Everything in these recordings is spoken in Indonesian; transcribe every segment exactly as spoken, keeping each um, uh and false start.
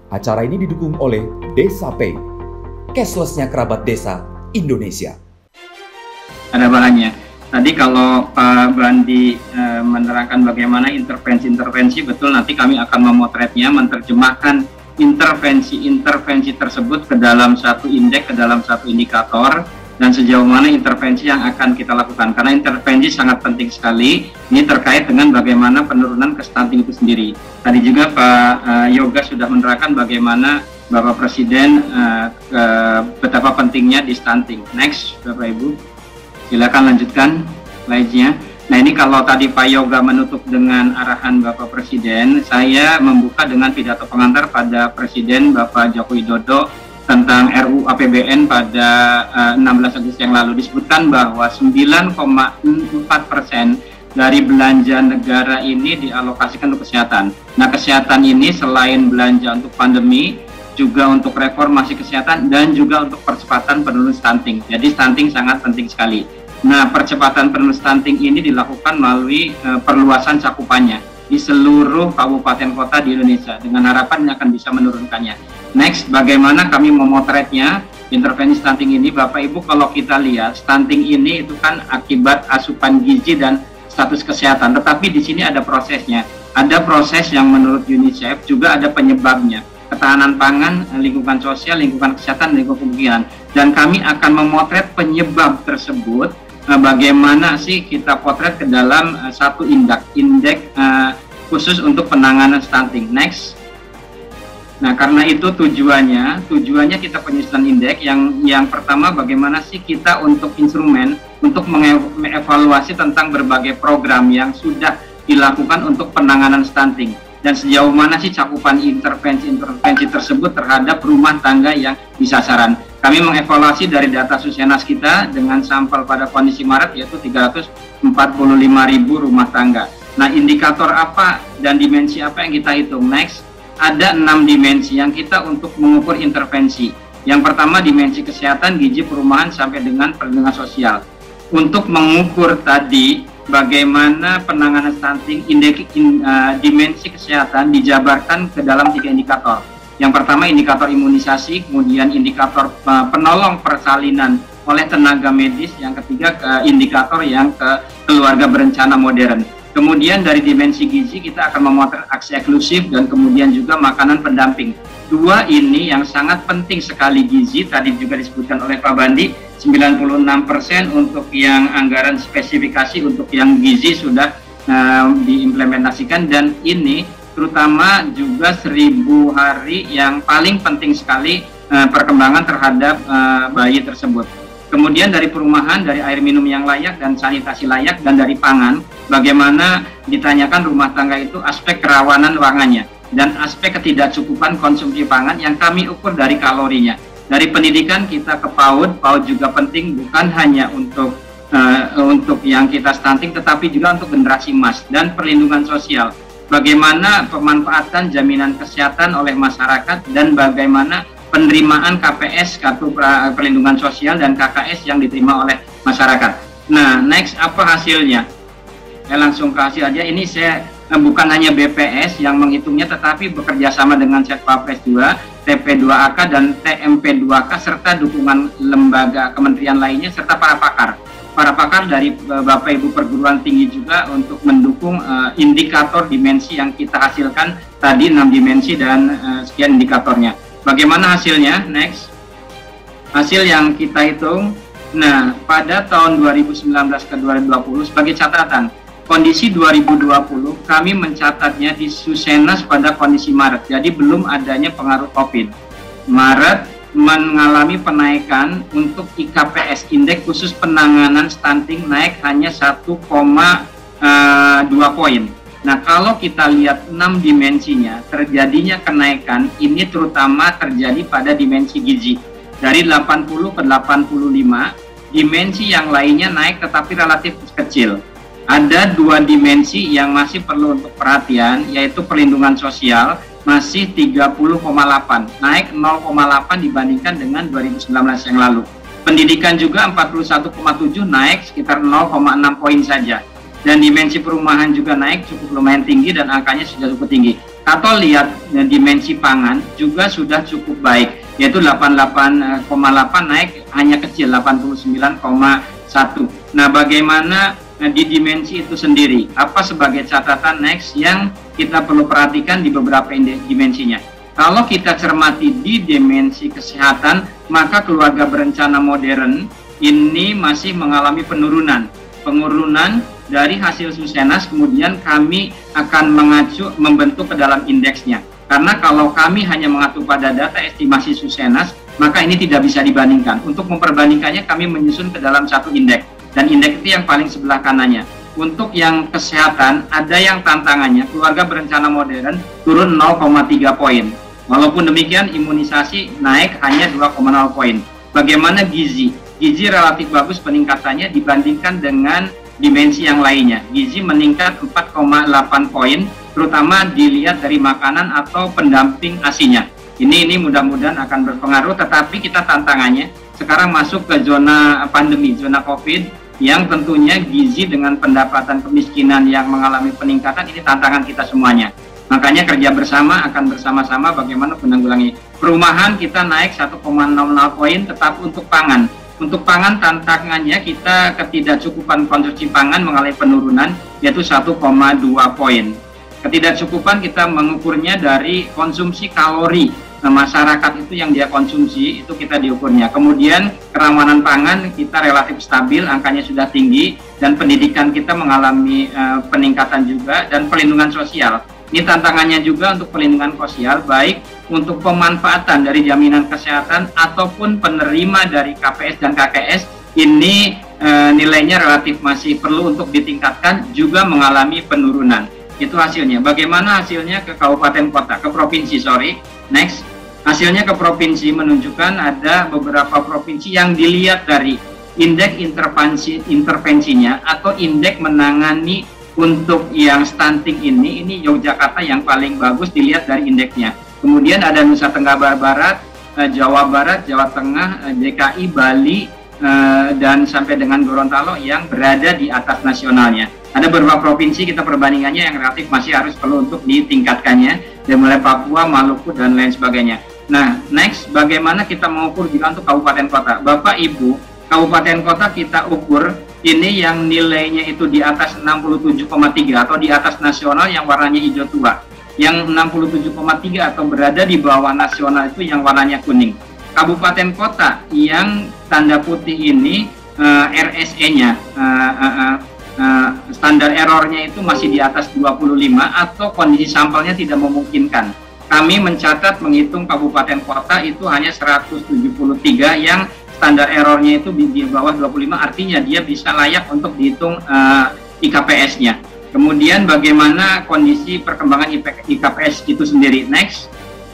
Acara ini didukung oleh Desa Pay, cashless-nya kerabat desa Indonesia. Ada bahannya. Tadi kalau Pak Bandi e, menerangkan bagaimana intervensi-intervensi, betul, nanti kami akan memotretnya, menerjemahkan intervensi-intervensi tersebut ke dalam satu indeks, ke dalam satu indikator, dan sejauh mana intervensi yang akan kita lakukan. Karena intervensi sangat penting sekali, ini terkait dengan bagaimana penurunan ke stunting itu sendiri. Tadi juga Pak e, Yoga sudah menerangkan bagaimana Bapak Presiden e, ke, betapa pentingnya di stunting. Next, Bapak Ibu. Silakan lanjutkan slide-nya. Nah, ini kalau tadi Pak Yoga menutup dengan arahan Bapak Presiden, saya membuka dengan pidato pengantar pada Presiden Bapak Joko Widodo tentang R U A P B N pada uh, enam belas Agustus yang lalu. Disebutkan bahwa sembilan koma empat persen dari belanja negara ini dialokasikan untuk kesehatan. Nah, kesehatan ini selain belanja untuk pandemi, juga untuk reformasi kesehatan dan juga untuk percepatan penurunan stunting. Jadi stunting sangat penting sekali. Nah, percepatan penurunan stunting ini dilakukan melalui uh, perluasan cakupannya di seluruh kabupaten kota di Indonesia dengan harapan yang akan bisa menurunkannya. Next, bagaimana kami memotretnya intervensi stunting ini, Bapak Ibu, kalau kita lihat stunting ini itu kan akibat asupan gizi dan status kesehatan, tetapi di sini ada prosesnya. Ada proses yang menurut UNICEF juga ada penyebabnya. Ketahanan pangan, lingkungan sosial, lingkungan kesehatan, lingkungan kemungkinan. Dan kami akan memotret penyebab tersebut, uh, bagaimana sih kita potret ke dalam uh, satu indeks, indeks uh, khusus untuk penanganan stunting. Next. Nah, karena itu tujuannya, tujuannya kita penyusunan indeks yang yang pertama bagaimana sih kita untuk instrumen untuk mengevaluasi tentang berbagai program yang sudah dilakukan untuk penanganan stunting. Dan sejauh mana sih cakupan intervensi-intervensi tersebut terhadap rumah tangga yang disasaran. Kami mengevaluasi dari data Susenas kita dengan sampel pada kondisi Maret yaitu tiga ratus empat puluh lima ribu rumah tangga. Nah, indikator apa dan dimensi apa yang kita hitung? Next, ada enam dimensi yang kita untuk mengukur intervensi. Yang pertama dimensi kesehatan, gizi, perumahan sampai dengan perlindungan sosial. Untuk mengukur tadi bagaimana penanganan stunting, indeks in, uh, dimensi kesehatan dijabarkan ke dalam tiga indikator. Yang pertama indikator imunisasi, kemudian indikator uh, penolong persalinan oleh tenaga medis, yang ketiga uh, indikator yang ke keluarga berencana modern. Kemudian dari dimensi gizi kita akan memotret aksi eksklusif dan kemudian juga makanan pendamping. Dua ini yang sangat penting sekali gizi, tadi juga disebutkan oleh Pak Bandi, sembilan puluh enam persen untuk yang anggaran spesifikasi untuk yang gizi sudah uh, diimplementasikan, dan ini terutama juga seribu hari yang paling penting sekali uh, perkembangan terhadap uh, bayi tersebut. Kemudian dari perumahan, dari air minum yang layak dan sanitasi layak, dan dari pangan, bagaimana ditanyakan rumah tangga itu aspek kerawanan pangannya dan aspek ketidakcukupan konsumsi pangan yang kami ukur dari kalorinya. Dari pendidikan kita ke PAUD, PAUD juga penting bukan hanya untuk uh, untuk yang kita stunting, tetapi juga untuk generasi emas. Dan perlindungan sosial, bagaimana pemanfaatan jaminan kesehatan oleh masyarakat dan bagaimana penerimaan K P S, kartu perlindungan sosial, dan K K S yang diterima oleh masyarakat. Nah, next apa hasilnya? Saya langsung ke hasil aja. Ini saya eh, bukan hanya B P S yang menghitungnya, tetapi bekerja sama dengan Setpapres dua, T P dua A K, dan T M P dua K, serta dukungan lembaga kementerian lainnya, serta para pakar. Para pakar dari eh, Bapak Ibu perguruan tinggi juga untuk mendukung eh, indikator dimensi yang kita hasilkan tadi, enam dimensi dan eh, sekian indikatornya. Bagaimana hasilnya? Next. Hasil yang kita hitung, nah pada tahun dua ribu sembilan belas ke dua ribu dua puluh, sebagai catatan, kondisi dua ribu dua puluh kami mencatatnya di Susenas pada kondisi Maret, jadi belum adanya pengaruh COVID. Maret mengalami penaikan untuk I K P S, indeks khusus penanganan stunting, naik hanya satu koma dua poin. Nah, kalau kita lihat enam dimensinya, terjadinya kenaikan ini terutama terjadi pada dimensi gizi. Dari delapan puluh ke delapan puluh lima, dimensi yang lainnya naik tetapi relatif kecil. Ada dua dimensi yang masih perlu untuk perhatian, yaitu perlindungan sosial, masih tiga puluh koma delapan, naik nol koma delapan dibandingkan dengan dua ribu sembilan belas yang lalu. Pendidikan juga empat puluh satu koma tujuh, naik sekitar nol koma enam poin saja. Dan dimensi perumahan juga naik cukup lumayan tinggi dan angkanya sudah cukup tinggi. atau lihat ya, dimensi pangan juga sudah cukup baik, yaitu delapan puluh delapan koma delapan naik hanya kecil delapan puluh sembilan koma satu. Nah, bagaimana nah, di dimensi itu sendiri? Apa sebagai catatan next yang kita perlu perhatikan di beberapa dimensinya? Kalau kita cermati di dimensi kesehatan, maka keluarga berencana modern ini masih mengalami penurunan. Penurunan dari hasil Susenas, kemudian kami akan mengacu membentuk ke dalam indeksnya. Karena kalau kami hanya mengacu pada data estimasi Susenas, maka ini tidak bisa dibandingkan. Untuk memperbandingkannya, kami menyusun ke dalam satu indeks. Dan indeks itu yang paling sebelah kanannya. Untuk yang kesehatan, ada yang tantangannya, keluarga berencana modern turun nol koma tiga poin. Walaupun demikian, imunisasi naik hanya dua koma nol poin. Bagaimana gizi? Gizi relatif bagus peningkatannya dibandingkan dengan dimensi yang lainnya. Gizi meningkat empat koma delapan poin, terutama dilihat dari makanan atau pendamping asinya. Ini ini mudah-mudahan akan berpengaruh, tetapi kita tantangannya sekarang masuk ke zona pandemi, zona COVID, yang tentunya gizi dengan pendapatan kemiskinan yang mengalami peningkatan, ini tantangan kita semuanya. Makanya kerja bersama akan bersama-sama bagaimana menanggulangi. Perumahan kita naik satu koma nol nol poin, tetapi untuk pangan. Untuk pangan tantangannya kita ketidakcukupan konsumsi pangan mengalami penurunan, yaitu satu koma dua poin. Ketidakcukupan kita mengukurnya dari konsumsi kalori. Nah, masyarakat itu yang dia konsumsi, itu kita diukurnya. Kemudian keramanan pangan kita relatif stabil, angkanya sudah tinggi, dan pendidikan kita mengalami uh, peningkatan juga, dan perlindungan sosial. Ini tantangannya juga untuk perlindungan sosial, baik untuk pemanfaatan dari jaminan kesehatan ataupun penerima dari K P S dan K K S, ini e, nilainya relatif masih perlu untuk ditingkatkan, juga mengalami penurunan. Itu hasilnya. Bagaimana hasilnya ke kabupaten kota, ke provinsi, sorry. Next, hasilnya ke provinsi menunjukkan ada beberapa provinsi yang dilihat dari indeks intervensi intervensinya atau indeks menangani untuk yang stunting ini, ini Yogyakarta yang paling bagus dilihat dari indeksnya. Kemudian ada Nusa Tenggara Barat, Jawa Barat, Jawa Tengah, D K I, Bali, dan sampai dengan Gorontalo yang berada di atas nasionalnya. Ada beberapa provinsi kita perbandingannya yang relatif masih harus perlu untuk ditingkatkannya, dari mulai Papua, Maluku, dan lain sebagainya. Nah, next, bagaimana kita mengukur juga untuk kabupaten kota? Bapak Ibu, kabupaten kota kita ukur ini yang nilainya itu di atas enam puluh tujuh koma tiga atau di atas nasional yang warnanya hijau tua. Yang enam puluh tujuh koma tiga atau berada di bawah nasional itu yang warnanya kuning. Kabupaten kota yang tanda putih ini uh, R S E-nya, uh, uh, uh, uh, standar errornya itu masih di atas dua puluh lima atau kondisi sampelnya tidak memungkinkan. Kami mencatat menghitung kabupaten kota itu hanya seratus tujuh puluh tiga yang standar errornya itu di bawah dua puluh lima, artinya dia bisa layak untuk dihitung uh, I K P S-nya. Kemudian bagaimana kondisi perkembangan I K P S itu sendiri. Next.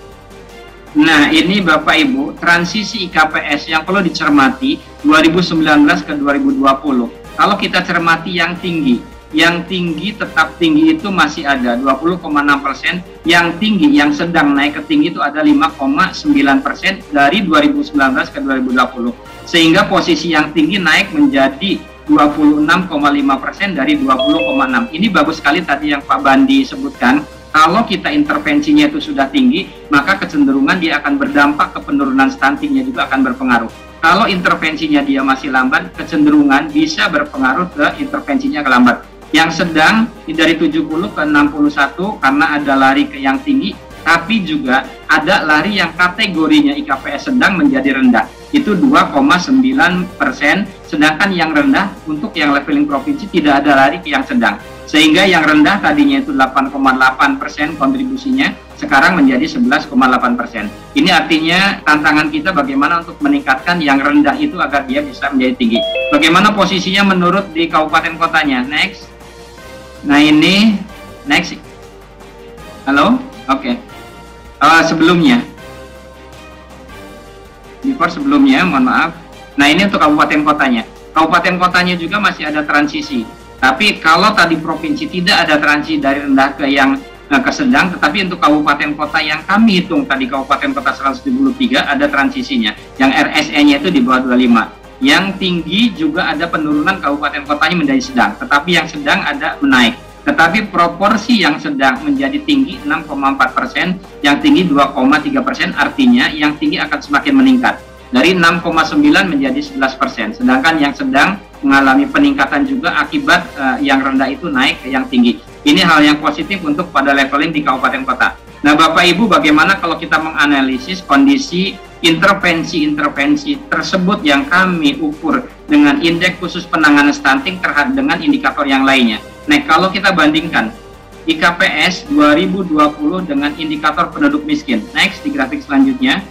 Nah, ini Bapak Ibu, transisi I K P S yang perlu dicermati dua ribu sembilan belas ke dua ribu dua puluh. Kalau kita cermati yang tinggi, yang tinggi tetap tinggi itu masih ada dua puluh koma enam persen, yang tinggi, yang sedang naik ke tinggi itu ada lima koma sembilan persen dari dua ribu sembilan belas ke dua ribu dua puluh. Sehingga posisi yang tinggi naik menjadi dua puluh enam koma lima persen dari dua puluh koma enam. Ini bagus sekali tadi yang Pak Bandi sebutkan. Kalau kita intervensinya itu sudah tinggi, maka kecenderungan dia akan berdampak ke penurunan stuntingnya juga akan berpengaruh. Kalau intervensinya dia masih lambat, kecenderungan bisa berpengaruh ke intervensinya ke lambat. Yang sedang dari tujuh puluh ke enam puluh satu karena ada lari ke yang tinggi, tapi juga ada lari yang kategorinya I K P S sedang menjadi rendah. Itu dua koma sembilan persen, sedangkan yang rendah untuk yang leveling provinsi tidak ada lari ke yang sedang. Sehingga yang rendah tadinya itu delapan koma delapan persen kontribusinya, sekarang menjadi sebelas koma delapan persen. Ini artinya tantangan kita bagaimana untuk meningkatkan yang rendah itu agar dia bisa menjadi tinggi. Bagaimana posisinya menurut di kabupaten kotanya? Next. Nah ini, next. Halo? Oke. Okay. Uh, sebelumnya. Before sebelumnya, mohon maaf. Nah ini untuk kabupaten kotanya. Kabupaten kotanya juga masih ada transisi. Tapi kalau tadi provinsi tidak ada transisi dari rendah ke yang uh, ke sedang, tetapi untuk kabupaten kota yang kami hitung tadi kabupaten kota seratus tujuh puluh tiga ada transisinya. Yang R S E-nya itu di bawah dua puluh lima. Yang tinggi juga ada penurunan kabupaten kotanya menjadi sedang, tetapi yang sedang ada menaik. Tetapi proporsi yang sedang menjadi tinggi enam koma empat persen, yang tinggi dua koma tiga persen, artinya yang tinggi akan semakin meningkat. Dari enam koma sembilan menjadi sebelas persen, sedangkan yang sedang mengalami peningkatan juga akibat uh, yang rendah itu naik ke yang tinggi. Ini hal yang positif untuk pada leveling di kabupaten kota. Nah, Bapak Ibu, bagaimana kalau kita menganalisis kondisi intervensi-intervensi tersebut yang kami ukur dengan indeks khusus penanganan stunting terhadap dengan indikator yang lainnya. Nah, kalau kita bandingkan I K P S dua ribu dua puluh dengan indikator penduduk miskin. Next, di grafik selanjutnya.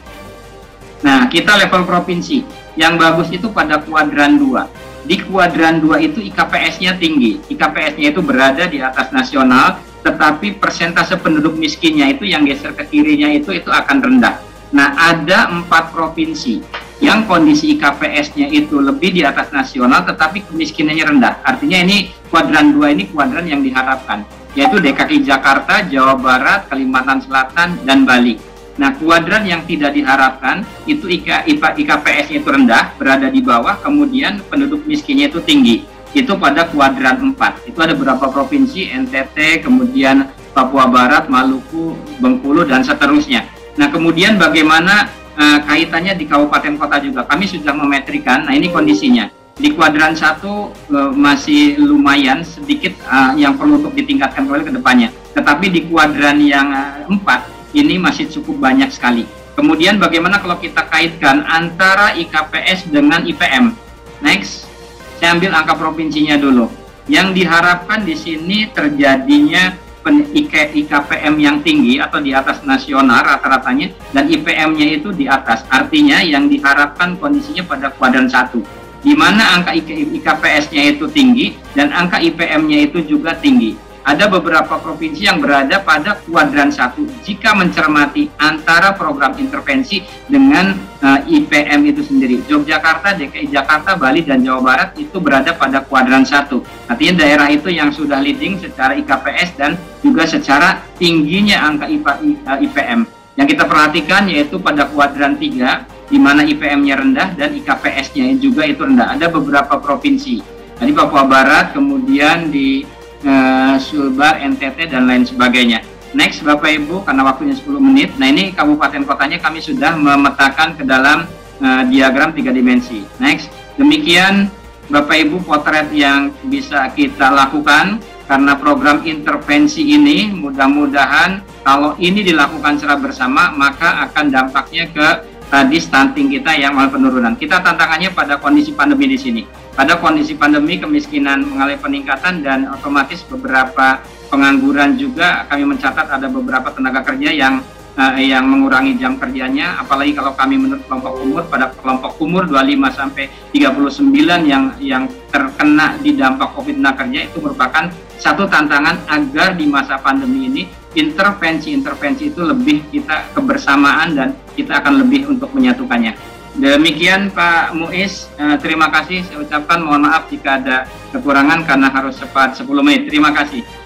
Nah, kita level provinsi. Yang bagus itu pada kuadran dua. Di kuadran dua itu I K P S-nya tinggi. I K P S-nya itu berada di atas nasional, tetapi persentase penduduk miskinnya itu yang geser ke kirinya itu itu akan rendah. Nah, ada empat provinsi yang kondisi I K P S-nya itu lebih di atas nasional, tetapi kemiskinannya rendah. Artinya ini kuadran dua ini kuadran yang diharapkan, yaitu D K I Jakarta, Jawa Barat, Kalimantan Selatan, dan Bali. Nah, kuadran yang tidak diharapkan itu I K P S-nya itu rendah, berada di bawah, kemudian penduduk miskinnya itu tinggi. Itu pada kuadran empat. Itu ada beberapa provinsi, N T T, kemudian Papua Barat, Maluku, Bengkulu, dan seterusnya. Nah, kemudian bagaimana uh, kaitannya di kabupaten kota juga? Kami sudah memetrikan, nah ini kondisinya. Di kuadran satu uh, masih lumayan, sedikit uh, yang perlu untuk ditingkatkan kembali ke depannya. Tetapi di kuadran yang uh, empat, ini masih cukup banyak sekali. Kemudian bagaimana kalau kita kaitkan antara I K P S dengan I P M? Next, saya ambil angka provinsinya dulu. Yang diharapkan di sini terjadinya I K P M yang tinggi atau di atas nasional rata-ratanya, dan I P M-nya itu di atas. Artinya yang diharapkan kondisinya pada kuadran satu, di mana angka I K P S-nya itu tinggi dan angka I P M-nya itu juga tinggi. Ada beberapa provinsi yang berada pada kuadran satu jika mencermati antara program intervensi dengan uh, I P M itu sendiri. Yogyakarta, D K I Jakarta, Bali, dan Jawa Barat itu berada pada kuadran satu. Artinya daerah itu yang sudah leading secara I K P S dan juga secara tingginya angka I P M. Yang kita perhatikan yaitu pada kuadran tiga, di mana I P M-nya rendah dan I K P S-nya juga itu rendah. Ada beberapa provinsi. Tadi Papua Barat, kemudian di Uh, Sulbar, N T T, dan lain sebagainya. Next, Bapak Ibu, karena waktunya sepuluh menit. Nah, ini kabupaten kotanya kami sudah memetakan ke dalam uh, diagram tiga dimensi. Next, demikian Bapak Ibu potret yang bisa kita lakukan karena program intervensi ini. Mudah-mudahan kalau ini dilakukan secara bersama, maka akan dampaknya ke tadi stunting kita yang malah penurunan. Kita tantangannya pada kondisi pandemi di sini. Pada kondisi pandemi, kemiskinan mengalami peningkatan dan otomatis beberapa pengangguran juga. Kami mencatat ada beberapa tenaga kerja yang uh, yang mengurangi jam kerjanya, apalagi kalau kami menurut kelompok umur. Pada kelompok umur dua puluh lima sampai tiga puluh sembilan yang yang terkena di dampak COVID sembilan belas kerja, itu merupakan satu tantangan agar di masa pandemi ini intervensi-intervensi itu lebih kita kebersamaan dan kita akan lebih untuk menyatukannya. Demikian Pak Muiz, eh, terima kasih saya ucapkan, mohon maaf jika ada kekurangan karena harus cepat sepuluh menit. Terima kasih.